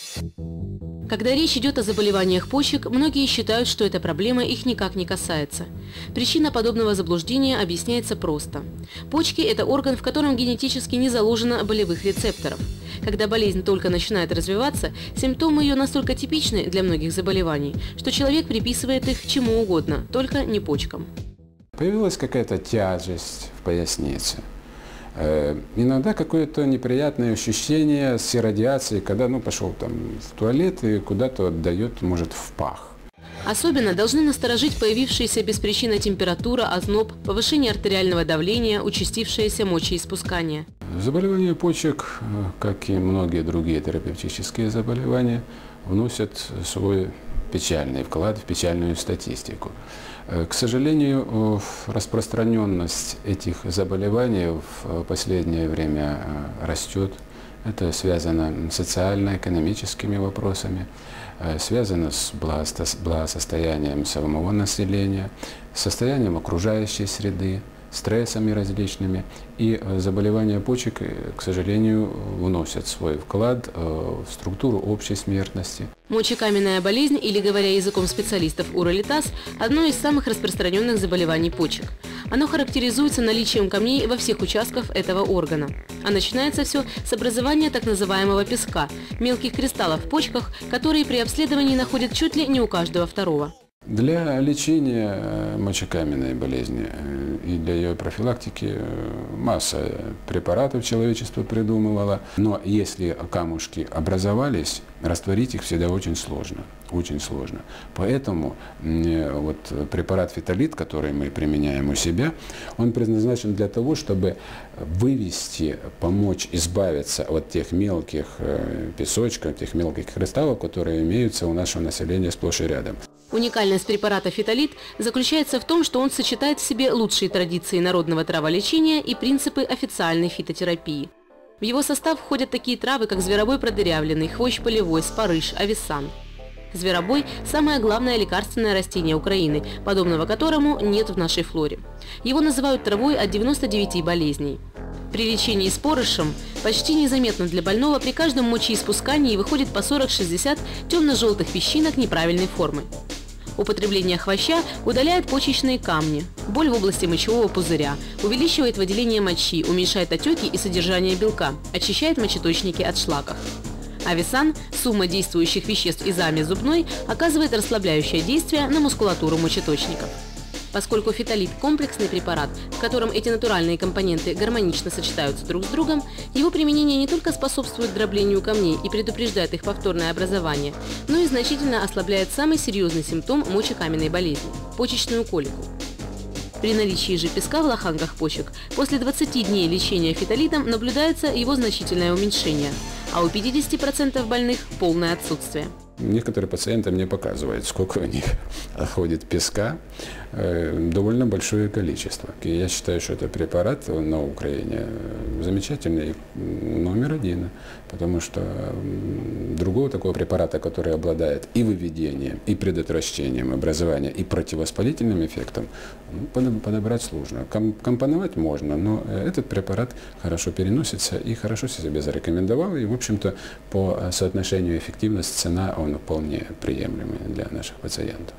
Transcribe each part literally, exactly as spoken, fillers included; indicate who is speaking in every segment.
Speaker 1: Когда речь идет о заболеваниях почек, многие считают, что эта проблема их никак не касается. Причина подобного заблуждения объясняется просто. Почки – это орган, в котором генетически не заложено болевых рецепторов. Когда болезнь только начинает развиваться, симптомы ее настолько типичны для многих заболеваний, что человек приписывает их чему угодно, только не почкам.
Speaker 2: Появилась какая-то тяжесть в пояснице. Иногда какое-то неприятное ощущение с радиацией, когда ну, пошел там в туалет и куда-то отдает, может, в пах.
Speaker 1: Особенно должны насторожить появившаяся без причины температура, озноб, повышение артериального давления, участившееся мочеиспускание.
Speaker 2: Заболевания почек, как и многие другие терапевтические заболевания, вносят свой печальный вклад в печальную статистику. К сожалению, распространенность этих заболеваний в последнее время растет. Это связано с социально-экономическими вопросами, связано с благосостоянием самого населения, состоянием окружающей среды, стрессами различными. И заболевания почек, к сожалению, вносят свой вклад в структуру общей смертности.
Speaker 1: Мочекаменная болезнь, или, говоря языком специалистов, уролитаз – одно из самых распространенных заболеваний почек. Оно характеризуется наличием камней во всех участках этого органа. А начинается все с образования так называемого песка – мелких кристаллов в почках, которые при обследовании находят чуть ли не у каждого второго.
Speaker 2: Для лечения мочекаменной болезни и для ее профилактики масса препаратов человечество придумывало. Но если камушки образовались, растворить их всегда очень сложно. Очень сложно. Поэтому вот препарат фитолит, который мы применяем у себя, он предназначен для того, чтобы вывести, помочь избавиться от тех мелких песочков, тех мелких кристаллов, которые имеются у нашего населения сплошь и рядом.
Speaker 1: Уникальность препарата фитолит заключается в том, что он сочетает в себе лучшие традиции народного траволечения и принципы официальной фитотерапии. В его состав входят такие травы, как зверобой продырявленный, хвощ полевой, спарыш, ависан. Зверобой – самое главное лекарственное растение Украины, подобного которому нет в нашей флоре. Его называют травой от девяноста девяти болезней. При лечении спорышем почти незаметно для больного при каждом мочеиспускании выходит по сорок-шестьдесят темно-желтых песчинок неправильной формы. Употребление хвоща удаляет почечные камни, боль в области мочевого пузыря, увеличивает выделение мочи, уменьшает отеки и содержание белка, очищает мочеточники от шлаков. Ависан, сумма действующих веществ из ами зубной, оказывает расслабляющее действие на мускулатуру мочеточников. Поскольку фитолит – комплексный препарат, в котором эти натуральные компоненты гармонично сочетаются друг с другом, его применение не только способствует дроблению камней и предупреждает их повторное образование, но и значительно ослабляет самый серьезный симптом мочекаменной болезни – почечную колику. При наличии же песка в лоханках почек после двадцати дней лечения фитолитом наблюдается его значительное уменьшение, а у пятидесяти процентов больных – полное отсутствие.
Speaker 2: Некоторые пациенты мне показывают, сколько у них ходит песка, довольно большое количество. И я считаю, что это препарат на Украине замечательный, номер один, потому что другого такого препарата, который обладает и выведением, и предотвращением образования, и противовоспалительным эффектом, подобрать сложно. Компоновать можно, но этот препарат хорошо переносится и хорошо себя зарекомендовал, и, в общем-то, по соотношению эффективность-цена он вполне приемлемый для наших пациентов.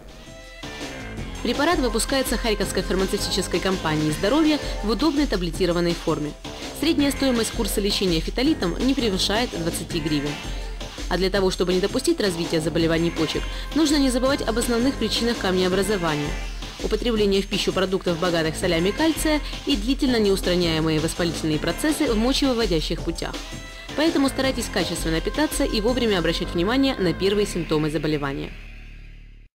Speaker 1: Препарат выпускается Харьковской фармацевтической компанией «Здоровье» в удобной таблетированной форме. Средняя стоимость курса лечения фитолитом не превышает двадцати гривен. А для того, чтобы не допустить развития заболеваний почек, нужно не забывать об основных причинах камнеобразования. Употребление в пищу продуктов, богатых солями кальция, и длительно неустраняемые воспалительные процессы в мочевыводящих путях. Поэтому старайтесь качественно питаться и вовремя обращать внимание на первые симптомы заболевания.